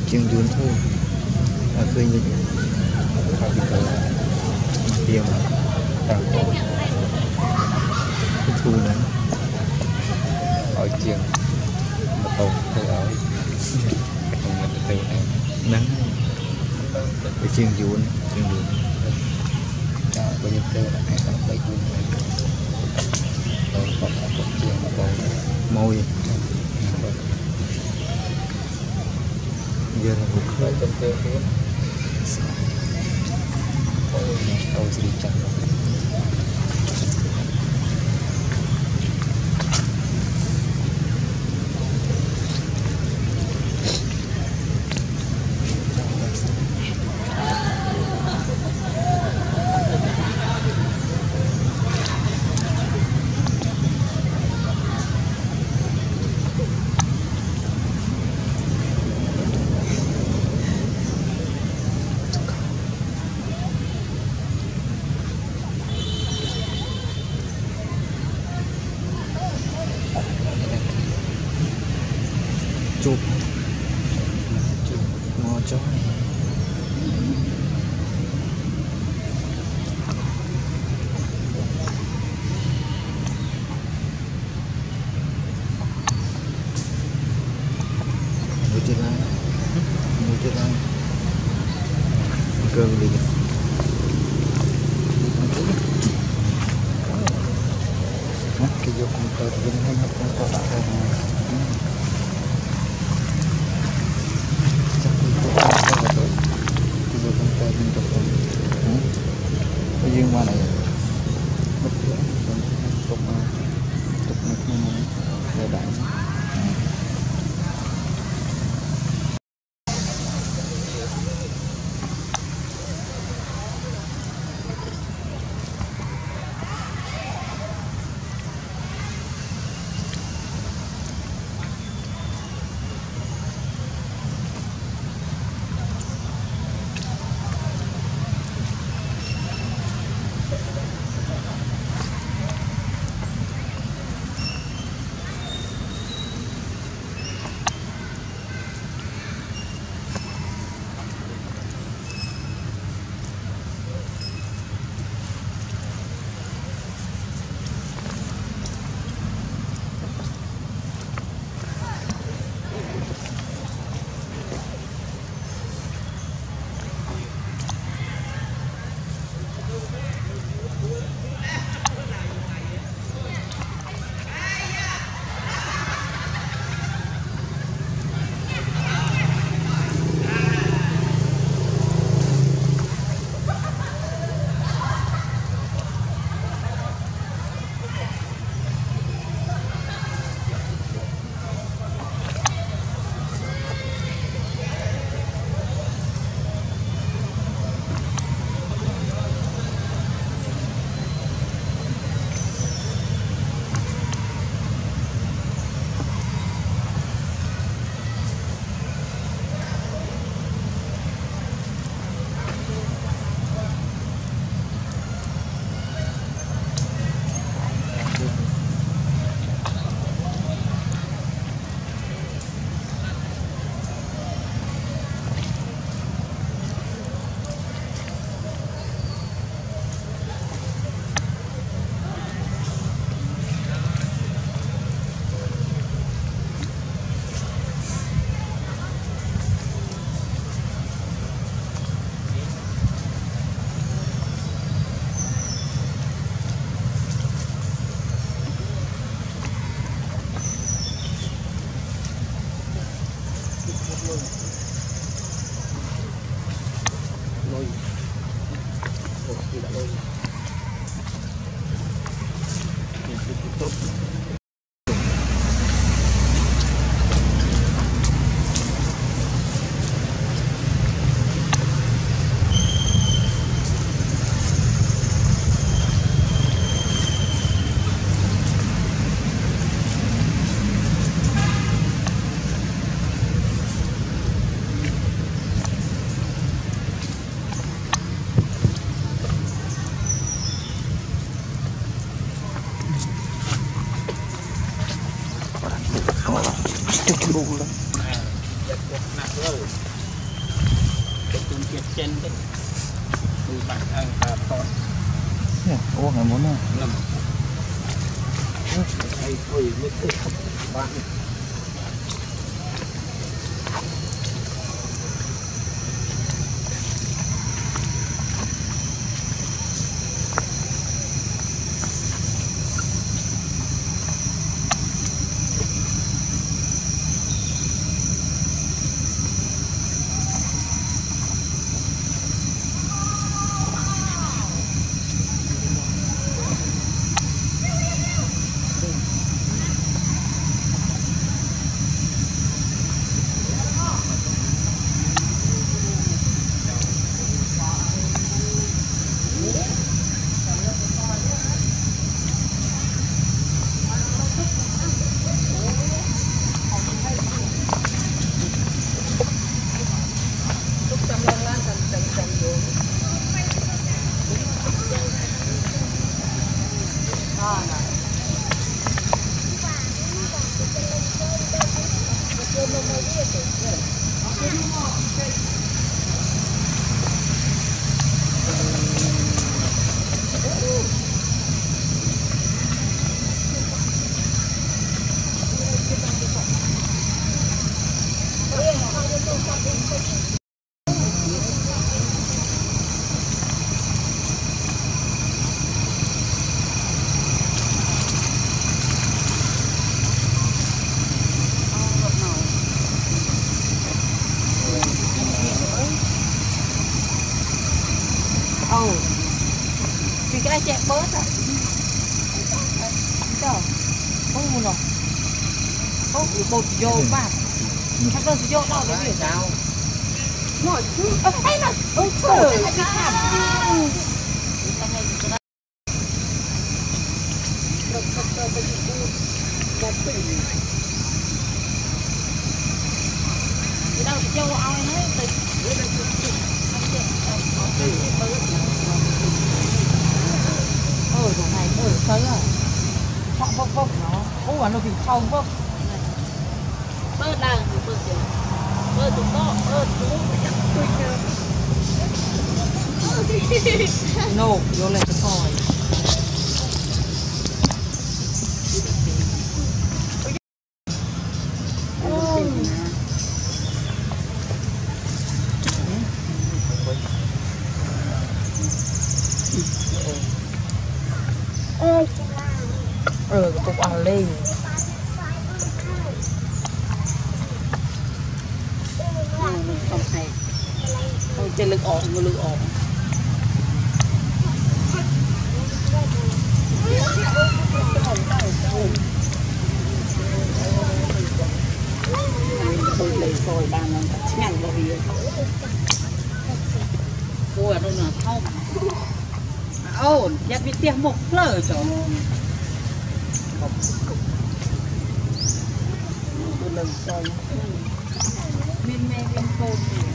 chiên dún thôi là khơi như thế phải bị cờ tiêm tao cái thu này ở chiên mà tàu tôi ở không nhận được tiền này nắng cái chiên dún bây giờ tôi là hai tấm bảy cuốn tôi còn là một chiên một bầu môi giờ là một khơi trong cơ cuốn tôi sẽ đi chặt chụp mò chó mua chưa lại cơm đi cái vô con tơ thì hay học con tơ đã rồi riêng qua này tục để đại Buồn lắm. trên cái bạn ăn cà phê nè uống ngày muốn nè nằm hay thôi mới thích bạn vì cái này chạy bớt à trời không muốn đâu không bột vô mà chắc là vô đâu để biển nào nói chứ hay là ôi trời cái thảm đi đâu thì châu ao hết rồi chỗ này thấy à họ vốc nó ủa nó bị không vốc bơ đang bơ tụi to tụi chắc quên no vô lên cái coi cái cục ăn lên không hay không chơi lực ổn người lực ổn tôi lấy rồi bàn nó nhằn vào bìa ôi đâu là không ổn chắc bị tiếng một lỡ chỗ lần sau bên mẹ bên cô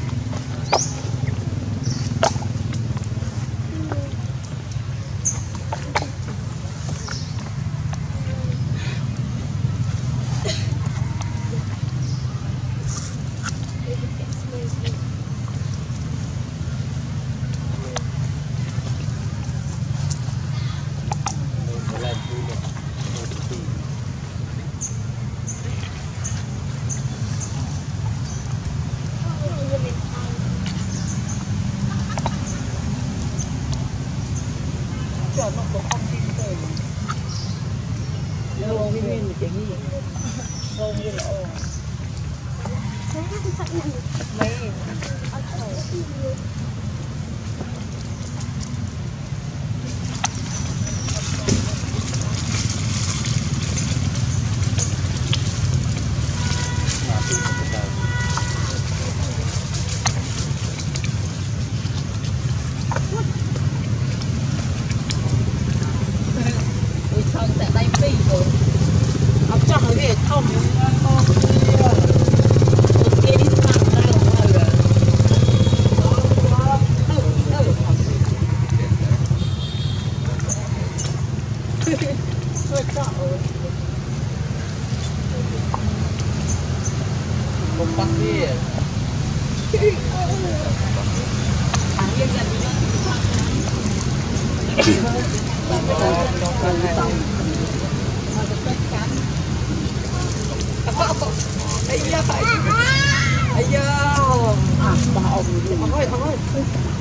nó có không tin rồi đâu cái nguyên cái gì không cái lỗ mấy kompak dia. Ây da. À, bà ông thôi.